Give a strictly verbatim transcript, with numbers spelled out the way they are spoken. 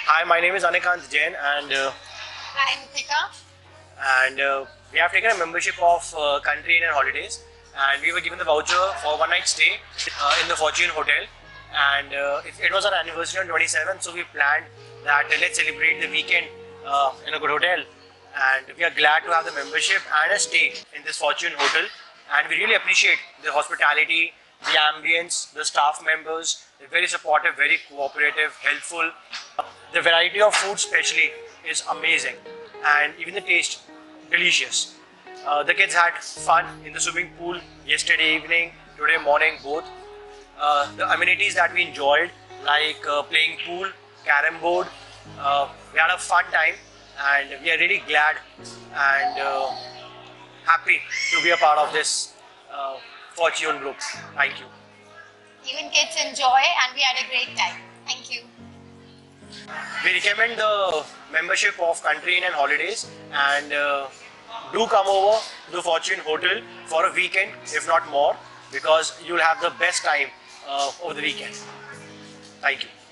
Hi, my name is Anikant Jain, and uh, Hi, Nitika. and uh, we have taken a membership of uh, Country Inn and Holidays, and we were given the voucher for one night stay uh, in the Fortune Hotel, and uh, it, it was our anniversary on twenty-seventh, so we planned that uh, let's celebrate the weekend uh, in a good hotel, and we are glad to have the membership and a stay in this Fortune Hotel, and we really appreciate the hospitality, the ambience, the staff members. They're very supportive, very cooperative, helpful. The variety of food especially is amazing, and even the taste delicious. Uh, the kids had fun in the swimming pool yesterday evening, today morning both. Uh, the amenities that we enjoyed, like uh, playing pool, carom board, uh, we had a fun time, and we are really glad and uh, happy to be a part of this uh, Fortune group. Thank you. Even kids enjoy and we had a great time. Thank you. We recommend the membership of Country Inn and Holidays, and uh, do come over to the Fortune Hotel for a weekend, if not more, because you'll have the best time uh, over the weekend. Thank you.